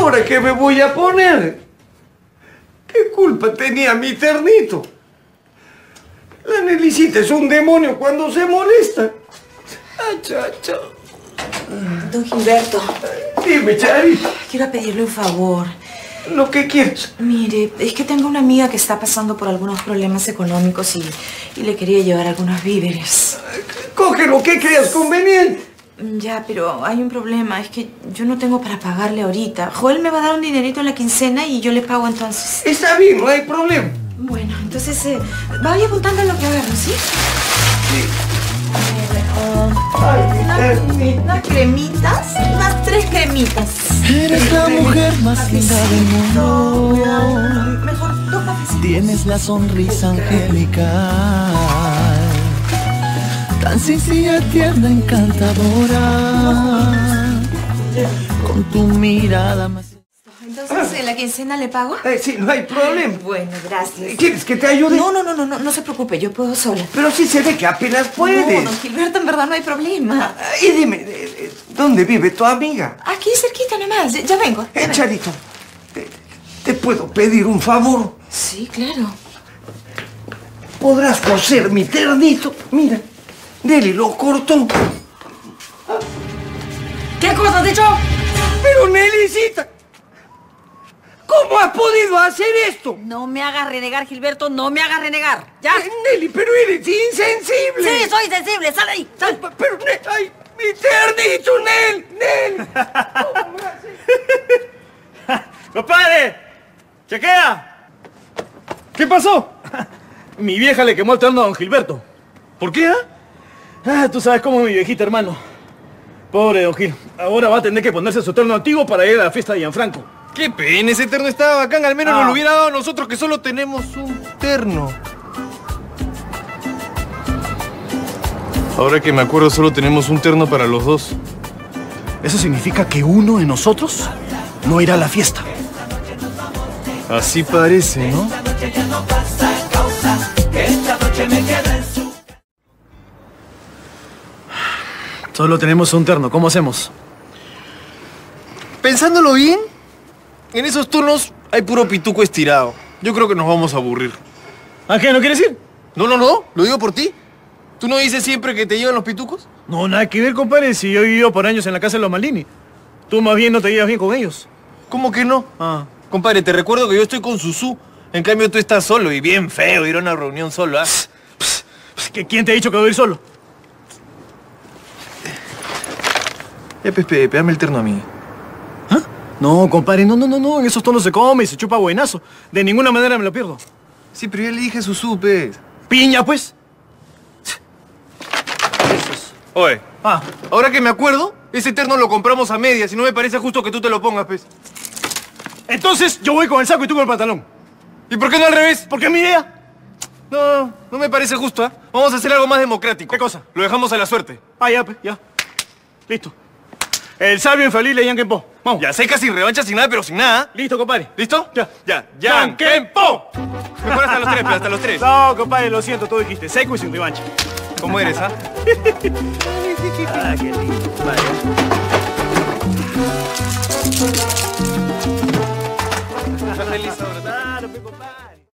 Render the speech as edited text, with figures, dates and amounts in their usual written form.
ahora qué me voy a poner? ¿Qué culpa tenía mi ternito? La Nelicita es un demonio cuando se molesta. Don Gilberto. Dime, Charito. Quiero pedirle un favor. Lo que quieras. Mire, es que tengo una amiga que está pasando por algunos problemas económicos y le quería llevar algunos víveres. Coge lo que creas conveniente. Ya, pero hay un problema. Es que yo no tengo para pagarle ahorita. Joel me va a dar un dinerito en la quincena y yo le pago entonces. Está bien, no hay problema. Bueno, entonces vaya apuntando lo que agarro, ¿sí? Sí. Unas cremitas, unas 3 cremitas. Eres la mujer más linda del mundo. Mejor 2 cafecitos. Tienes la sonrisa angelical, tan sencilla, tierna, encantadora, con tu mirada más... Entonces, ¿en la quincena le pago? Sí, no hay problema. Bueno, gracias. ¿Quieres que te ayude? No se preocupe, yo puedo sola. Pero sí se ve que apenas puedes. No, don Gilberto, en verdad no hay problema. Y dime, ¿dónde vive tu amiga? Aquí cerquita nomás, ya vengo. Charito, ¿te puedo pedir un favor? Sí, claro. ¿Podrás coser mi ternito? Mira, Nelly lo cortó. ¿Qué cosa has dicho? Pero Nelicita, ¿cómo has podido hacer esto? No me hagas renegar, Gilberto, no me hagas renegar. ¿Ya? Nelly, pero eres insensible. Sí, soy sensible, sal de ahí, sal. Pero, ¡ay, mi ternito, Nelly! ¿Cómo me haces? ¡Compadre! ¡Chequea! ¿Qué pasó? Mi vieja le quemó el terno a don Gilberto. ¿Por qué, tú sabes cómo es mi viejita, hermano. Pobre don Gil. Ahora va a tener que ponerse su terno antiguo para ir a la fiesta de Gianfranco. ¡Qué pena! Ese terno estaba bacán. Al menos nos lo hubiera dado a nosotros, que solo tenemos un terno. Ahora que me acuerdo, solo tenemos un terno para los dos. Eso significa que uno de nosotros no irá a la fiesta. Así parece, ¿no? Solo tenemos un terno. ¿Cómo hacemos? Pensándolo bien, en esos turnos hay puro pituco estirado. Yo creo que nos vamos a aburrir. ¿A qué? ¿No quieres ir? No, lo digo por ti. ¿Tú no dices siempre que te llevan los pitucos? No, nada que ver, compadre. Si yo he vivido por años en la casa de los Maldini. Tú más bien no te llevas bien con ellos. ¿Cómo que no? Compadre, te recuerdo que yo estoy con Susú. En cambio, tú estás solo y bien feo ir a una reunión solo, ¿ah? ¿Quién te ha dicho que voy a ir solo? Pepe, dame el terno a mí. No, compadre, no. En esos tonos se come y se chupa buenazo. De ninguna manera me lo pierdo. Sí, pero ya le dije Susú, pez. ¡Piña, pues! Oye, ahora que me acuerdo, ese terno lo compramos a medias y no me parece justo que tú te lo pongas, pez. Entonces yo voy con el saco y tú con el pantalón. ¿Y por qué no al revés? Porque es mi idea. No me parece justo, ¿ah? Vamos a hacer algo más democrático. ¿Qué cosa? Lo dejamos a la suerte. Ya. Listo. El sabio infalible Yankenpo. Vamos. Ya, seca sin revancha, sin nada, pero sin nada. Listo, compadre. ¿Listo? Ya. ¡Yankenpo! Mejor hasta los tres, pero hasta los tres. No, compadre, lo siento, tú dijiste seco y sin revancha. ¿Cómo eres, ah? Qué lindo. Vale. Está feliz ahora.